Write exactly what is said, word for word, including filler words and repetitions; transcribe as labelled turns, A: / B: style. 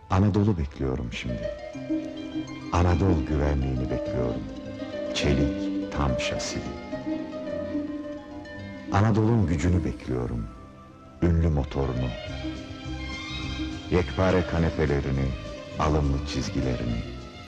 A: Anadolu bekliyorum şimdi. Anadolu güvenliğini bekliyorum. Çelik, tam şasili. Anadolu'nun gücünü bekliyorum. Ünlü motorunu. Yekpare kanepelerini, alımlı çizgilerini.